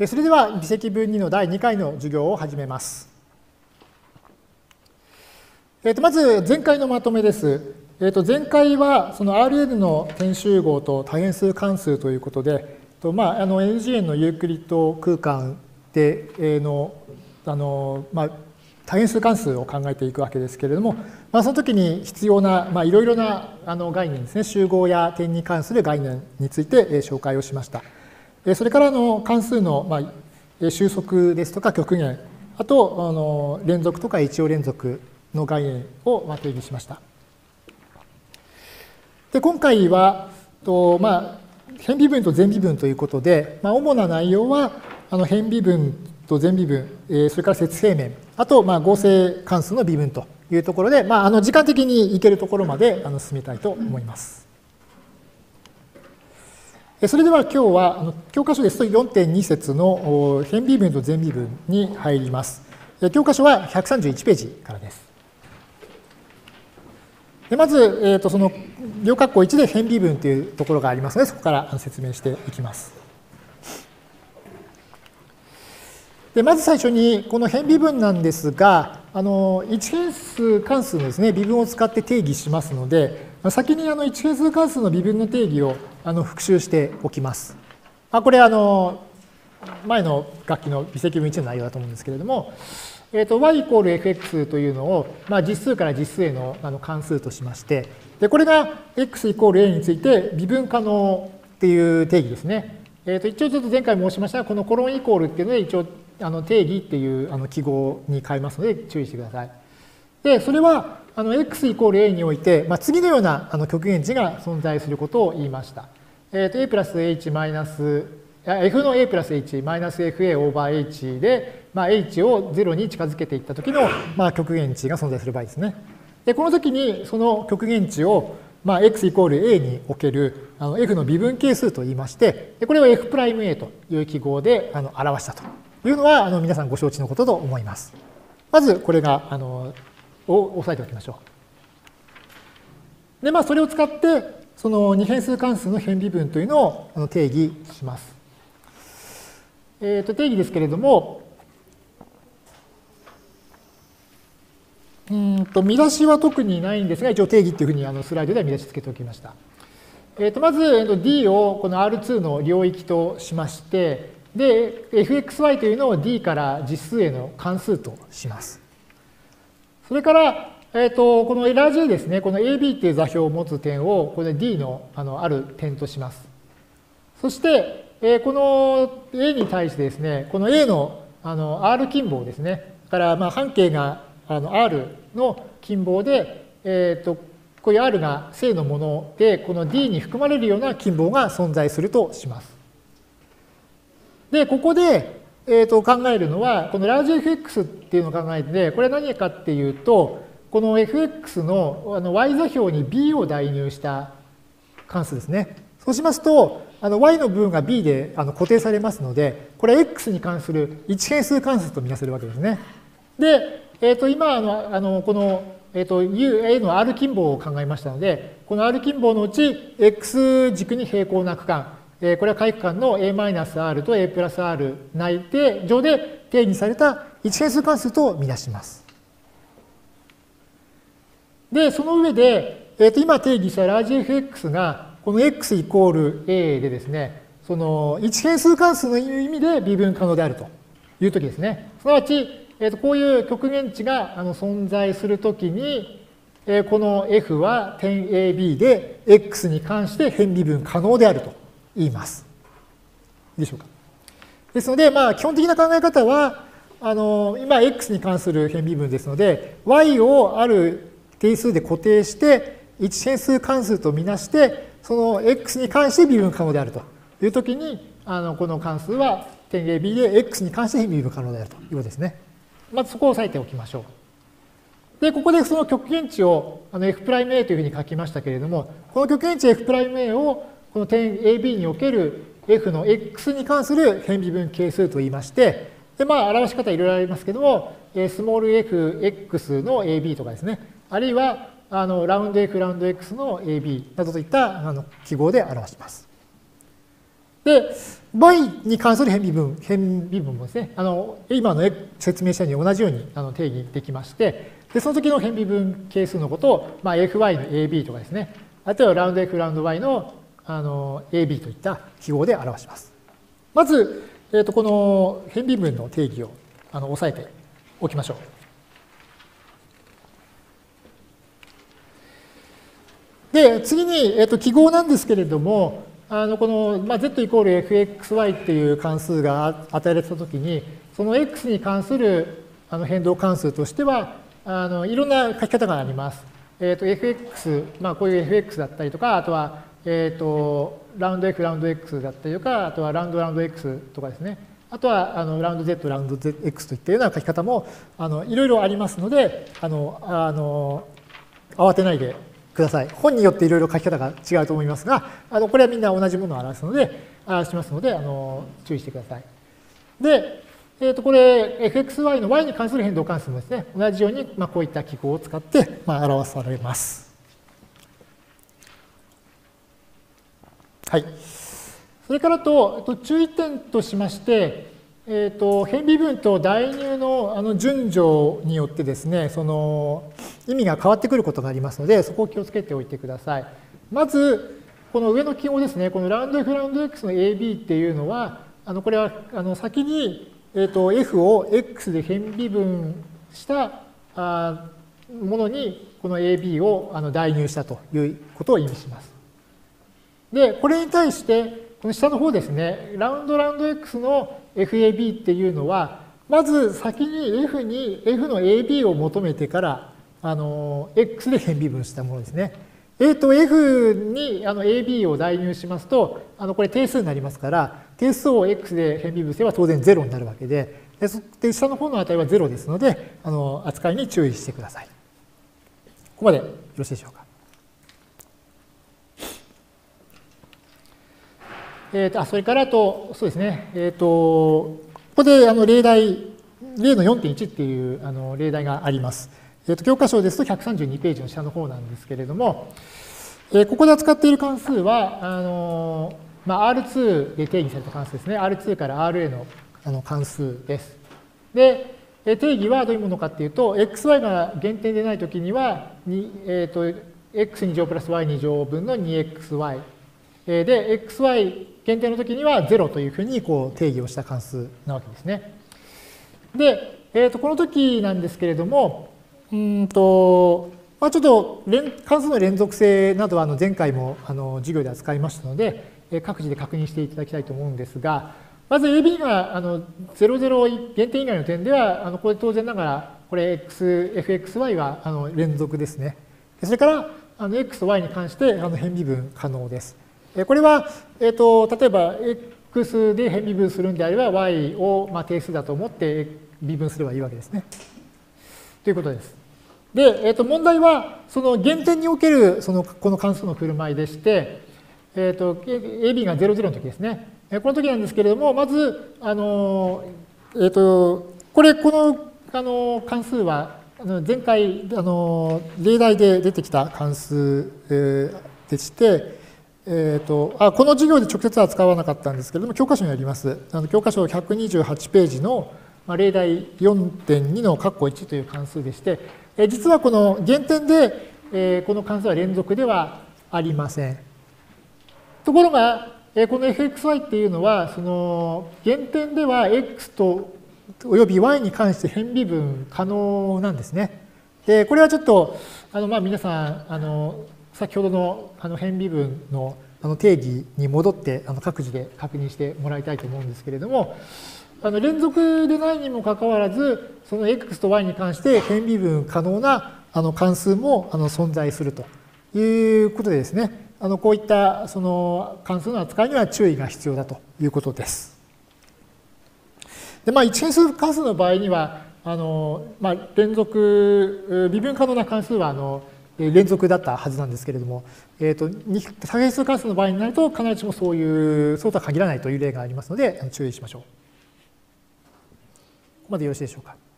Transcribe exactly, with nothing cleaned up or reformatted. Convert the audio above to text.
それでは微積分にのだいにかいの授業を始めます。えー、とまず前回のまとめです。えー、と前回はその アールエヌ の点集合と多変数関数ということで、とまあ、あの エヌジーエヌ のユークリッド空間でのあの、まあ、多変数関数を考えていくわけですけれども、まあ、その時に必要な、まあ、いろいろなあの概念ですね、集合や点に関する概念について紹介をしました。それからの関数の、まあ、収束ですとか極限、あとあの連続とか一応連続の概念を定義しました。で今回はと、まあ、変微分と全微分ということで、まあ、主な内容はあの変微分と全微分、それから接平面、あとまあ合成関数の微分というところで、まあ、あの時間的にいけるところまであの進めたいと思います。それでは今日は教科書ですと よんてんに 節の変微分と全微分に入ります。教科書はひゃくさんじゅういちページからです。でまず、えー、とその両括弧いちで変微分というところがありますので、そこから説明していきます。でまず最初にこの変微分なんですが、あの一変数関数のですね、微分を使って定義しますので、先にあの一変数関数の微分の定義をあの復習しておきます。あこれあの前の学期の微積分いちの内容だと思うんですけれども、えー、と y イコール エフエックス というのを、まあ、実数から実数へのあの関数としまして、でこれが x イコール a について微分可能っていう定義ですね。えー、と一応ちょっと前回申しましたが、このコロンイコールっていうので一応あの定義っていうあの記号に変えますので注意してください。でそれはあの x イコール a において、まあ、次のようなあの極限値が存在することを言いました。えー、と a プラス h マイナス f の a プラス h マイナス fa オーバー h で、まあ、h をゼロに近づけていった時の、まあ、極限値が存在する場合ですね。でこの時にその極限値を、まあ、x イコール a におけるあの f の微分係数と言いまして、でこれを f プライム a という記号であの表したというのはあの皆さんご承知のことと思います。まずこれがあのを押さえておきましょう。で、まあ、それを使って、その二変数関数の変微分というのを定義します。えー、と定義ですけれども、うんと見出しは特にないんですが、一応定義っていうふうにあのスライドでは見出しつけておきました。えー、とまず D をこの アールツー の領域としまして、で、エフエックスワイ というのを D から実数への関数とします。それから、えー、とこのラージ A ですね、この エービー っていう座標を持つ点をこれ D の あのある点とします。そして、えー、この A に対してですね、この A の, あの R 近傍ですね、だからまあ半径があの R の近傍で、えー、とこういう R が正のもので、この D に含まれるような近傍が存在するとします。で、ここで、えー、と考えるのは、このラージ エフエックス っていうのを考えて、これは何かっていうと、この エフエックス の, あの y 座標に b を代入した関数ですね。そうしますと、あの y の部分が b であの固定されますので、これは x に関する一変数関数とみなせるわけですね。で、えー、と今あの、あのこの、えー、と u、a の r 近傍を考えましたので、この r 近傍のうち x 軸に平行な区間、これは回区間の a-r と a プラス r 内定上で定義された一変数関数とみなします。で、その上で、えー、と今定義したラージ エフエックス がこの x イコール a でですね、その一変数関数の意味で微分可能であるというときですね。すなわち、えー、とこういう極限値があの存在するときに、えー、この f は点 エービー で x に関して変微分可能であると言います。いいでしょうか。ですので、まあ、基本的な考え方は、あの今 x に関する変微分ですので、y をある定数で固定して、一変数関数とみなして、その x に関して微分可能であるというときに、あのこの関数は点 エービー で x に関して微分可能であるということですね。まずそこを押さえておきましょう。で、ここでその極限値をあの f'(a) というふうに書きましたけれども、この極限値 f'(a) をこの点 エービー における f の x に関する変微分係数と言いまして、でまあ表し方いろいろありますけども、スモール fx の エービー とかですね、あるいはあのラウンド f ラウンド x の エービー などといったあの記号で表します。 で、y に関する変微分、変微分もですね、あの今の説明したように同じようにあの定義できまして、でその時の変微分係数のことを、まあ、エフワイ の エービー とかですね、あとはラウンド F ラウンド Y の、あの エービー といった記号で表します。まず、えー、とこの変微分の定義をあの押さえておきましょう。で、次に、えー、と記号なんですけれども、あのこの、まあ、z イコール エフエックスワイ っていう関数が与えられたときに、その x に関するあの変動関数としては、あのいろんな書き方があります。えー、と エフエックス、まあ、こういう エフエックス だったりとか、あとは、えー、とラウンド F、ラウンド X だったりとか、あとはラウンド、ラウンド X とかですね。あとはあのラウンド Z、ラウンド X といったような書き方もあのいろいろありますので、あのあの慌てないでください。本によっていろいろ書き方が違うと思いますが、あのこれはみんな同じものを表すので、表しますので、あの注意してください。で、えー、とこれ エフエックスワイ の y に関する変動関数もですね、同じように、まあ、こういった記号を使って、まあ、表されます。はい。それからと、注意点としまして、えー、と変微分と代入のあの順序によってですね、その意味が変わってくることがありますので、そこを気をつけておいてください。まず、この上の記号ですね、このラウンド F、ラウンド X の エービー っていうのは、あのこれはあの先に、えー、と F を X で変微分したあものに、この エービー をあの代入したということを意味します。で、これに対して、この下の方ですね、ラウンドラウンド X の エフエービー っていうのは、まず先に F に F の エービー を求めてから、あの、X で変微分したものですね。えっと、F にあの エービー を代入しますと、あの、これ定数になりますから、定数を X で変微分すれば当然ゼロになるわけで、で、下の方の値はゼロですので、あの、扱いに注意してください。ここまでよろしいでしょうか。えー、とあそれからと、そうですね、えー、とここであの例題、例の よんてんいち っていうあの例題があります。えー、と教科書ですとひゃくさんじゅうにページの下の方なんですけれども、えー、ここで扱っている関数は、あのまあ、アールツー で定義された関数ですね。アールツー から アールエー の, あの関数です。で、定義はどういうものかっていうと、エックスワイ が減点でないときには、えー、と エックスに乗プラス ワイに乗分の にエックスワイ。で、エックスワイ 限定の時にはゼロというふうにこう定義をした関数なわけですね。で、えー、とこの時なんですけれども、うんとまあ、ちょっと関数の連続性などはあの前回もあの授業で扱いましたので、各自で確認していただきたいと思うんですが、まず エービー があのゼロゼロ減点以外の点では、あのこれ当然ながら、これ X、エフエックスワイ はあの連続ですね。それからあの X と Y に関してあの変微分可能です。これは、えー、と例えば X で変微分するんであれば Y をまあ定数だと思って微分すればいいわけですね。ということです。で、えー、と問題はその減点におけるそのこの関数の振る舞いでして、えー、と エービー がゼロゼロの時ですね。この時なんですけれども、まず、あのえー、とこれ、このあの関数は前回あの例題で出てきた関数でして、えー、とあこの授業で直接は使わなかったんですけれども、教科書にあります。あの教科書ひゃくにじゅうはちページの、まあ、例題 よんてんに の括弧いちという関数でして、え実はこの減点で、えー、この関数は連続ではありません。ところが、えー、この エフエックスワイ っていうのは、その減点では X とおよび Y に関して変微分可能なんですね。でこれはちょっとあの、まあ、皆さんあの先ほどのあの変微分のあの定義に戻ってあの各自で確認してもらいたいと思うんですけれども、あの連続でないにもかかわらず、その X と Y に関して変微分可能なあの関数もあの存在するということでですね、あのこういったその関数の扱いには注意が必要だということです。で、まあ、一変数関数の場合には、あのまあ、連続、微分可能な関数はあの連続だったはずなんですけれども、えー、と多変数関数の場合になると必ずしもそういう、そうとは限らないという例がありますので注意しましょう。ここまでよろしいでしょうか。